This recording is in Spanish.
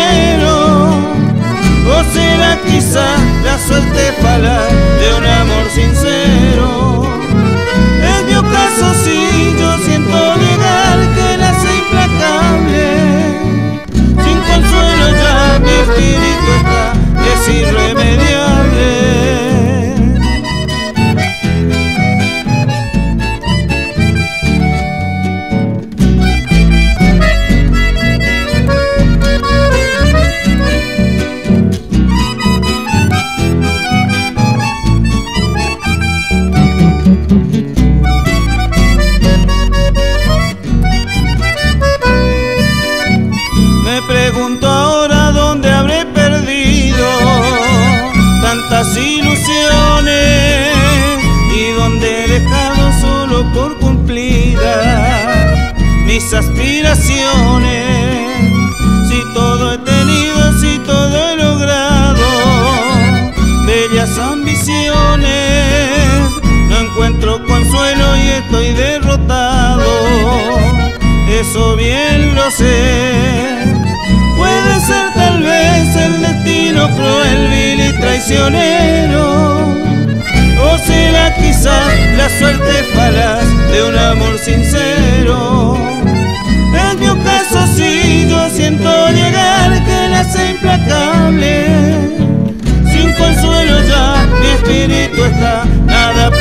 traicionero, o será quizá la suerte falaz de un amor sincero. Es mi ocaso si yo siento llegar que nace implacable, sin consuelo ya mi espíritu está, es irremediable. Me pregunto ahora dónde habré perdido tantas ilusiones y dónde he dejado solo por cumplidas mis aspiraciones. Si todo he tenido, si todo he logrado, bellas ambiciones, no encuentro consuelo y estoy derrotado. Eso bien lo sé. Puede ser tal vez el destino cruel, vil y traicionero, o será quizá la suerte falaz de un amor sincero. Es mi ocaso si yo siento llegar que nace implacable, sin consuelo ya mi espíritu está, nada